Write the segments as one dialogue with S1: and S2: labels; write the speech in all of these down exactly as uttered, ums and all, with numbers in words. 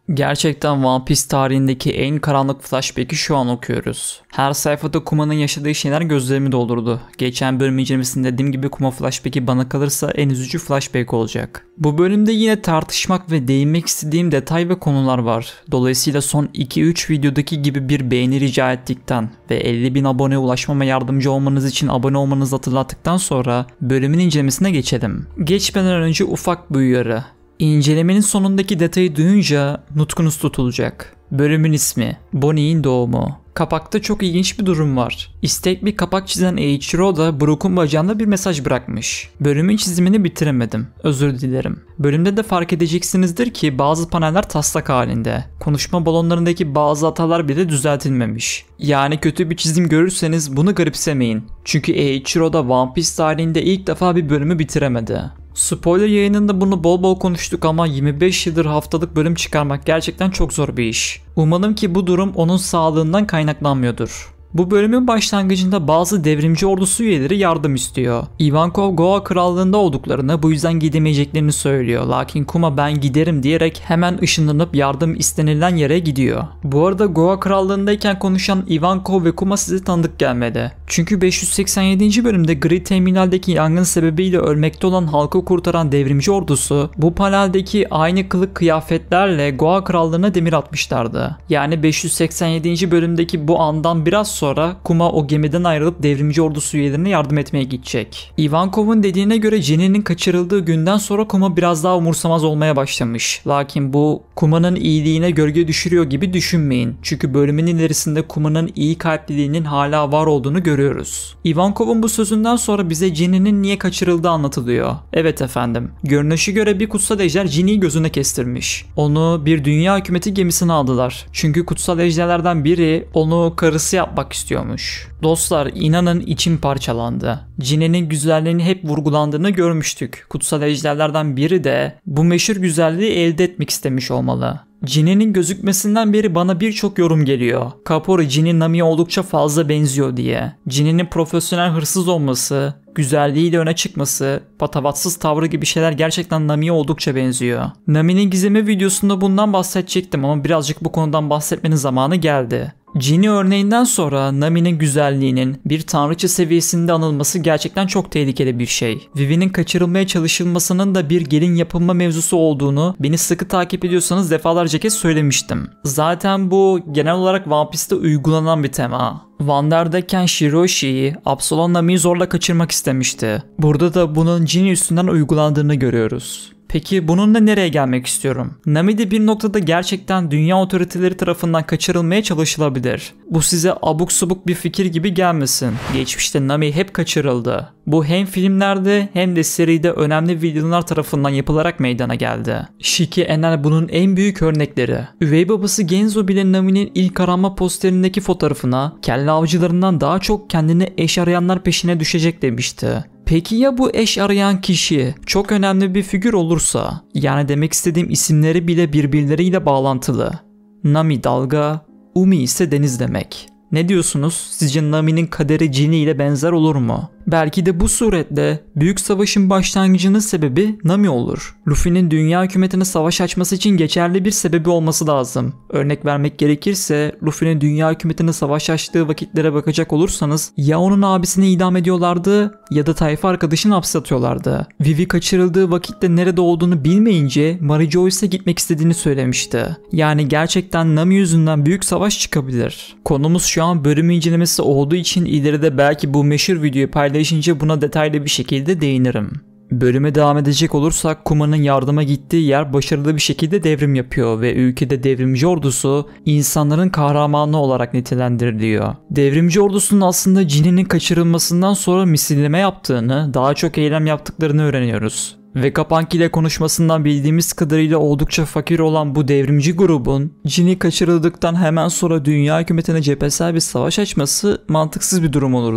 S1: Gerçekten One Piece tarihindeki en karanlık flashback'i şu an okuyoruz. Her sayfada Kuma'nın yaşadığı şeyler gözlerimi doldurdu. Geçen bölüm incelemesinde dediğim gibi Kuma flashback'i bana kalırsa en üzücü flashback olacak. Bu bölümde yine tartışmak ve değinmek istediğim detay ve konular var. Dolayısıyla son iki üç videodaki gibi bir beğeni rica ettikten ve elli bin aboneye ulaşmama yardımcı olmanız için abone olmanızı hatırlattıktan sonra bölümün incelemesine geçelim. Geçmeden önce ufak bir uyarı. İncelemenin sonundaki detayı duyunca nutkunuz tutulacak. Bölümün ismi Bonnie'in doğumu. Kapakta çok ilginç bir durum var. İstek bir kapak çizen Eiichiro da Brook'un bacağında bir mesaj bırakmış. Bölümün çizimini bitiremedim. Özür dilerim. Bölümde de fark edeceksinizdir ki bazı paneller taslak halinde. Konuşma balonlarındaki bazı hatalar bile düzeltilmemiş. Yani kötü bir çizim görürseniz bunu garipsemeyin. Çünkü Eiichiro da One Piece tarihinde ilk defa bir bölümü bitiremedi. Spoiler yayınında bunu bol bol konuştuk ama yirmi beş yıldır haftalık bölüm çıkarmak gerçekten çok zor bir iş. Umalım ki bu durum onun sağlığından kaynaklanmıyordur. Bu bölümün başlangıcında bazı devrimci ordusu üyeleri yardım istiyor. Ivankov Goa krallığında olduklarını, bu yüzden gidemeyeceklerini söylüyor. Lakin Kuma ben giderim diyerek hemen ışınlanıp yardım istenilen yere gidiyor. Bu arada Goa krallığındayken konuşan Ivankov ve Kuma size tanıdık gelmedi. Çünkü beş yüz seksen yedinci bölümde Gri Terminal'deki yangın sebebiyle ölmekte olan halkı kurtaran devrimci ordusu bu paneldeki aynı kılık kıyafetlerle Goa krallığına demir atmışlardı. Yani beş yüz seksen yedinci bölümdeki bu andan biraz sonra Sonra Kuma o gemiden ayrılıp devrimci ordusu üyelerine yardım etmeye gidecek. Ivankov'un dediğine göre Jin'inin kaçırıldığı günden sonra Kuma biraz daha umursamaz olmaya başlamış. Lakin bu Kuma'nın iyiliğine gölge düşürüyor gibi düşünmeyin. Çünkü bölümün ilerisinde Kuma'nın iyi kalpliliğinin hala var olduğunu görüyoruz. Ivankov'un bu sözünden sonra bize Jin'inin niye kaçırıldığı anlatılıyor. Evet efendim. Görünüşe göre bir kutsal ejder Jin'i gözüne kestirmiş. Onu bir dünya hükümeti gemisine aldılar. Çünkü kutsal ejderlerden biri onu karısı yapmak istiyormuş. Dostlar, inanın içim parçalandı. Jin'nin güzelliğini hep vurgulandığını görmüştük. Kutsal ejderlerden biri de bu meşhur güzelliği elde etmek istemiş olmalı. Jin'nin gözükmesinden beri bana birçok yorum geliyor. Kappori Jin'in Nami'ye oldukça fazla benziyor diye. Jin'nin profesyonel hırsız olması, güzelliğiyle öne çıkması, patavatsız tavrı gibi şeyler gerçekten Nami'ye oldukça benziyor. Nami'nin gizemi videosunda bundan bahsedecektim ama birazcık bu konudan bahsetmenin zamanı geldi. Jin'i örneğinden sonra Nami'nin güzelliğinin bir tanrıça seviyesinde anılması gerçekten çok tehlikeli bir şey. Vivi'nin kaçırılmaya çalışılmasının da bir gelin yapılma mevzusu olduğunu beni sıkı takip ediyorsanız defalarca kez söylemiştim. Zaten bu genel olarak One Piece'te uygulanan bir tema. Wander'dayken Shiroshi'yi Absalom Nami'yi zorla kaçırmak istemişti. Burada da bunun Jin üstünden uygulandığını görüyoruz. Peki bununla nereye gelmek istiyorum? Nami de bir noktada gerçekten dünya otoriteleri tarafından kaçırılmaya çalışılabilir. Bu size abuk subuk bir fikir gibi gelmesin. Geçmişte Nami hep kaçırıldı. Bu hem filmlerde hem de seride önemli villainlar tarafından yapılarak meydana geldi. Shiki Enel bunun en büyük örnekleri. Üvey babası Genzo bile Nami'nin ilk arama posterindeki fotoğrafına kelle avcılarından daha çok kendini eş arayanlar peşine düşecek demişti. Peki ya bu eş arayan kişi çok önemli bir figür olursa? Yani demek istediğim isimleri bile birbirleriyle bağlantılı. Nami dalga, Umi ise deniz demek. Ne diyorsunuz? Sizce Nami'nin kaderi Jin'i ile benzer olur mu? Belki de bu suretle büyük savaşın başlangıcının sebebi Nami olur. Luffy'nin dünya hükümetine savaş açması için geçerli bir sebebi olması lazım. Örnek vermek gerekirse Luffy'nin dünya hükümetine savaş açtığı vakitlere bakacak olursanız ya onun abisini idam ediyorlardı ya da tayfa arkadaşını hapse atıyorlardı. Vivi kaçırıldığı vakitte nerede olduğunu bilmeyince Mary Joyce'e gitmek istediğini söylemişti. Yani gerçekten Nami yüzünden büyük savaş çıkabilir. Konumuz şu an bölüm incelemesi olduğu için ileride belki bu meşhur videoyu paylaşacağım. Buna detaylı bir şekilde değinirim. Bölüme devam edecek olursak Kuma'nın yardıma gittiği yer başarılı bir şekilde devrim yapıyor ve ülkede devrimci ordusu insanların kahramanı olarak nitelendiriliyor. Devrimci ordusunun aslında Jin'nin kaçırılmasından sonra misilleme yaptığını, daha çok eylem yaptıklarını öğreniyoruz. Vegapunk ile konuşmasından bildiğimiz kadarıyla oldukça fakir olan bu devrimci grubun Jin'i kaçırıldıktan hemen sonra dünya hükümetine cephesel bir savaş açması mantıksız bir durum olurdu.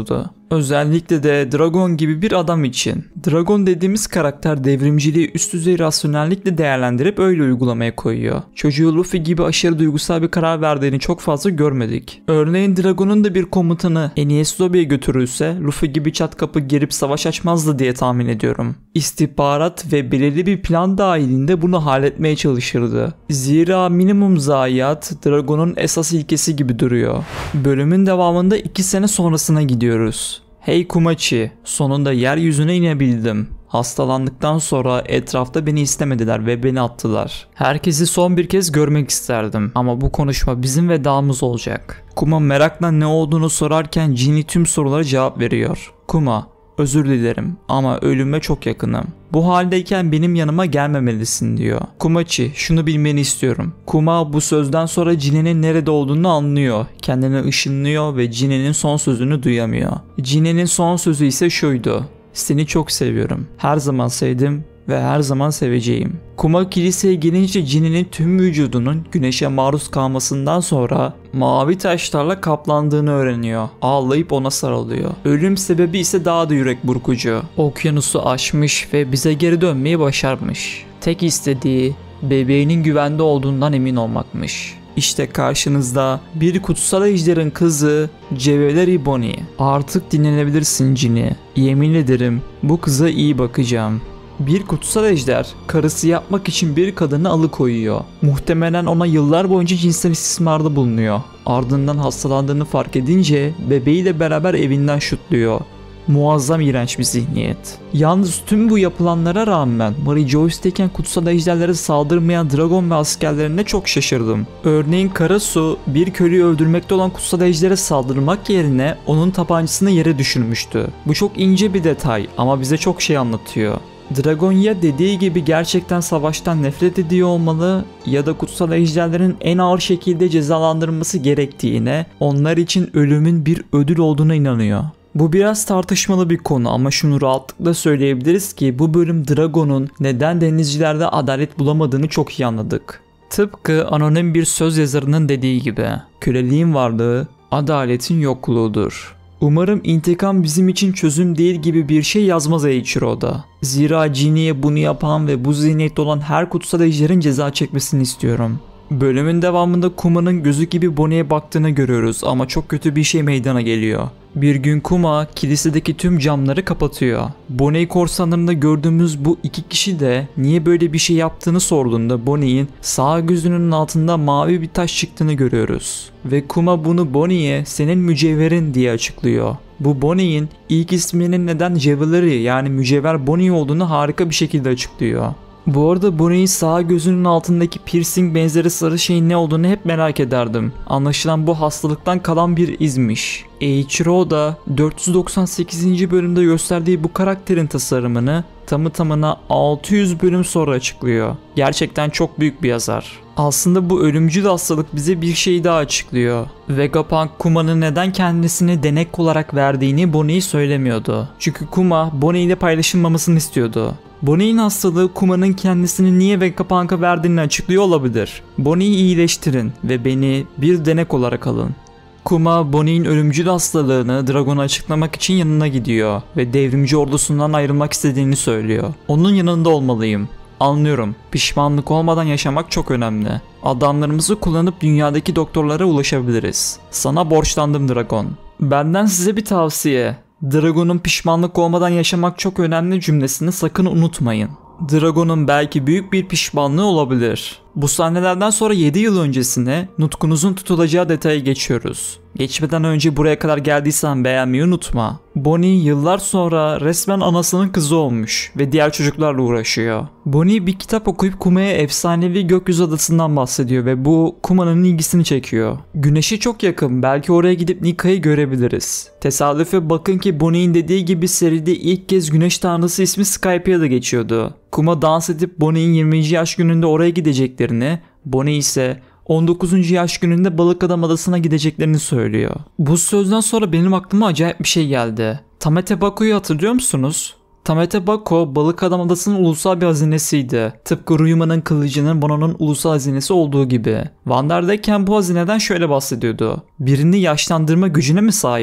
S1: Özellikle de Dragon gibi bir adam için. Dragon dediğimiz karakter devrimciliği üst düzey rasyonellikle değerlendirip öyle uygulamaya koyuyor. Çocuğu Luffy gibi aşırı duygusal bir karar verdiğini çok fazla görmedik. Örneğin Dragon'un da bir komutanı Enies Lobby'ye götürülse Luffy gibi çat kapı girip savaş açmazdı diye tahmin ediyorum. İstihbarat ve belirli bir plan dahilinde bunu halletmeye çalışırdı. Zira minimum zayiat Dragon'un esas ilkesi gibi duruyor. Bölümün devamında iki sene sonrasına gidiyoruz. Hey Kumachi, sonunda yeryüzüne inebildim. Hastalandıktan sonra etrafta beni istemediler ve beni attılar. Herkesi son bir kez görmek isterdim ama bu konuşma bizim vedamız olacak. Kuma merakla ne olduğunu sorarken Jinny tüm sorulara cevap veriyor. Kuma, özür dilerim ama ölüme çok yakınım. Bu haldeyken benim yanıma gelmemelisin diyor. Kumachi, şunu bilmeni istiyorum. Kuma bu sözden sonra Jinny'nin nerede olduğunu anlıyor. Kendini ışınlıyor ve Jinny'nin son sözünü duyamıyor. Jinny'nin son sözü ise şuydu. Seni çok seviyorum. Her zaman sevdim ve her zaman seveceğim. Kuma kiliseye gelince Jinny'nin tüm vücudunun güneşe maruz kalmasından sonra mavi taşlarla kaplandığını öğreniyor. Ağlayıp ona sarılıyor. Ölüm sebebi ise daha da yürek burkucu. Okyanusu aşmış ve bize geri dönmeyi başarmış. Tek istediği bebeğinin güvende olduğundan emin olmakmış. İşte karşınızda bir kutsal ejderin kızı Jewelry Bonnie. Artık dinlenebilirsin Jinny. Yemin ederim bu kıza iyi bakacağım. Bir kutsal ejder karısı yapmak için bir kadını alıkoyuyor. Muhtemelen ona yıllar boyunca cinsel istismarda bulunuyor. Ardından hastalandığını fark edince bebeğiyle beraber evinden şutluyor. Muazzam iğrenç bir zihniyet. Yalnız tüm bu yapılanlara rağmen Mary Joyce'deyken kutsal ejderlere saldırmayan Dragon ve askerlerine çok şaşırdım. Örneğin Karasu bir köleyi öldürmekte olan kutsal ejdere saldırmak yerine onun tabancasını yere düşürmüştü. Bu çok ince bir detay ama bize çok şey anlatıyor. Dragon ya dediği gibi gerçekten savaştan nefret ediyor olmalı ya da kutsal ejderlerin en ağır şekilde cezalandırılması gerektiğine, onlar için ölümün bir ödül olduğuna inanıyor. Bu biraz tartışmalı bir konu ama şunu rahatlıkla söyleyebiliriz ki bu bölüm Dragon'un neden denizcilerde adalet bulamadığını çok iyi anladık. Tıpkı anonim bir söz yazarının dediği gibi, köleliğin varlığı adaletin yokluğudur. Umarım intikam bizim için çözüm değil gibi bir şey yazmaz Eiichiro'da. Zira Jinny'ye bunu yapan ve bu zihniyette olan her kutsal ejderin ceza çekmesini istiyorum. Bölümün devamında Kuma'nın gözü gibi Bonnie'ye baktığını görüyoruz ama çok kötü bir şey meydana geliyor. Bir gün Kuma kilisedeki tüm camları kapatıyor. Bonnie korsanlarında gördüğümüz bu iki kişi de niye böyle bir şey yaptığını sorduğunda Bonnie'nin sağ gözünün altında mavi bir taş çıktığını görüyoruz. Ve Kuma bunu Bonnie'ye senin mücevherin diye açıklıyor. Bu Bonnie'nin ilk isminin neden Jewelry yani mücevher Bonnie olduğunu harika bir şekilde açıklıyor. Bu arada Bonnie'nin sağ gözünün altındaki piercing benzeri sarı şeyin ne olduğunu hep merak ederdim. Anlaşılan bu hastalıktan kalan bir izmiş. Eiichiro da dört yüz doksan sekizinci bölümde gösterdiği bu karakterin tasarımını tamı tamına altı yüz bölüm sonra açıklıyor. Gerçekten çok büyük bir yazar. Aslında bu ölümcül hastalık bize bir şey daha açıklıyor. Vegapunk Kuma'nın neden kendisini denek olarak verdiğini Bonnie'ye söylemiyordu. Çünkü Kuma Bonnie ile paylaşılmamasını istiyordu. Bonnie'nin hastalığı Kuma'nın kendisini niye Vegapunk'a verdiğini açıklıyor olabilir. Bonnie'yi iyileştirin ve beni bir denek olarak alın. Kuma Bonnie'nin ölümcül hastalığını Dragon'a açıklamak için yanına gidiyor ve devrimci ordusundan ayrılmak istediğini söylüyor. Onun yanında olmalıyım. Anlıyorum. Pişmanlık olmadan yaşamak çok önemli. Adamlarımızı kullanıp dünyadaki doktorlara ulaşabiliriz. Sana borçlandım Dragon. Benden size bir tavsiye. Dragon'un pişmanlık olmadan yaşamak çok önemli cümlesini sakın unutmayın. Dragon'un belki büyük bir pişmanlığı olabilir. Bu sahnelerden sonra yedi yıl öncesine nutkunuzun tutulacağı detaya geçiyoruz. Geçmeden önce buraya kadar geldiysen beğenmeyi unutma. Bonnie yıllar sonra resmen anasının kızı olmuş ve diğer çocuklarla uğraşıyor. Bonnie bir kitap okuyup Kuma'ya efsanevi gökyüzü adasından bahsediyor ve bu Kuma'nın ilgisini çekiyor. Güneşe çok yakın, belki oraya gidip Nika'yı görebiliriz. Tesadüfe bakın ki Bonnie'nin dediği gibi seride ilk kez güneş tanrısı ismi Skypiea da geçiyordu. Kuma dans edip Bonnie'nin yirminci yaş gününde oraya gideceklerini, Bonnie ise on dokuzuncu yaş gününde Balık Adam Adası'na gideceklerini söylüyor. Bu sözden sonra benim aklıma acayip bir şey geldi. Tamete Bako'yu hatırlıyor musunuz? Tamete Bako, Balık Adam Adası'nın ulusal bir hazinesiydi. Tıpkı Ryuma'nın kılıcının Bono'nun ulusal hazinesi olduğu gibi. Wander'dayken bu hazineden şöyle bahsediyordu. Birini yaşlandırma gücüne mi sahip?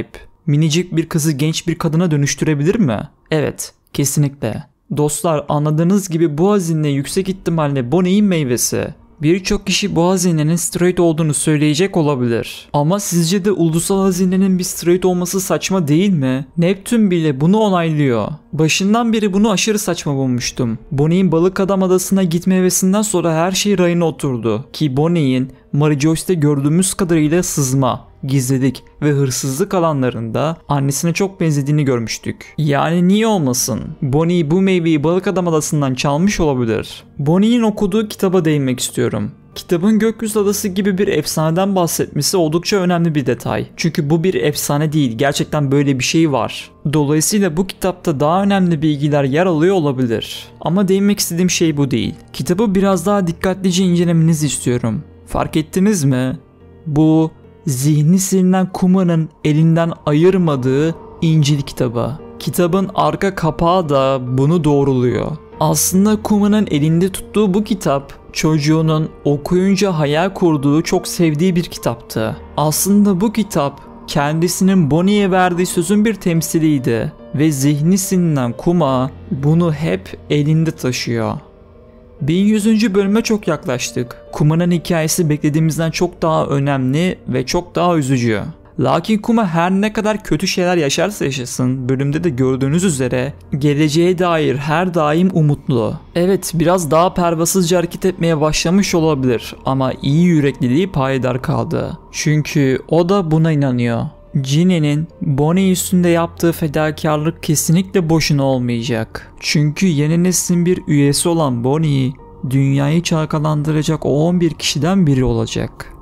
S1: minicik bir kızı genç bir kadına dönüştürebilir mi? Evet, kesinlikle. Dostlar, anladığınız gibi bu hazine yüksek ihtimalle Bonnie'in meyvesi. Birçok kişi bu hazinenin steroid olduğunu söyleyecek olabilir. Ama sizce de ulusal hazinenin bir steroid olması saçma değil mi? Neptün bile bunu onaylıyor. Başından beri bunu aşırı saçma bulmuştum. Bonnie'in Balık Adam Adası'na gitme hevesinden sonra her şey rayına oturdu. Ki Bonnie'in Mary Joyce'de gördüğümüz kadarıyla sızma, gizlilik ve hırsızlık alanlarında annesine çok benzediğini görmüştük. Yani niye olmasın? Bonnie bu meyveyi Balık Adam Adası'ndan çalmış olabilir. Bonnie'nin okuduğu kitaba değinmek istiyorum. Kitabın Gökyüzü Adası gibi bir efsaneden bahsetmesi oldukça önemli bir detay. Çünkü bu bir efsane değil, gerçekten böyle bir şey var. Dolayısıyla bu kitapta daha önemli bilgiler yer alıyor olabilir. Ama değinmek istediğim şey bu değil. Kitabı biraz daha dikkatlice incelemenizi istiyorum. Fark ettiniz mi? Bu zihni silinen Kuma'nın elinden ayırmadığı İncil kitabı. Kitabın arka kapağı da bunu doğruluyor. Aslında Kuma'nın elinde tuttuğu bu kitap çocuğunun okuyunca hayal kurduğu, çok sevdiği bir kitaptı. Aslında bu kitap kendisinin Bonnie'ye verdiği sözün bir temsiliydi ve zihni silinen Kuma bunu hep elinde taşıyor. bin yüzüncü bölüme çok yaklaştık. Kuma'nın hikayesi beklediğimizden çok daha önemli ve çok daha üzücü. Lakin Kuma her ne kadar kötü şeyler yaşarsa yaşasın, bölümde de gördüğünüz üzere geleceğe dair her daim umutlu. Evet, biraz daha pervasızca hareket etmeye başlamış olabilir ama iyi yürekliliği payidar kaldı. Çünkü o da buna inanıyor. Ginny'nin Bonnie üstünde yaptığı fedakarlık kesinlikle boşuna olmayacak. Çünkü yeni neslin bir üyesi olan Bonnie, dünyayı çalkalandıracak o on bir kişiden biri olacak.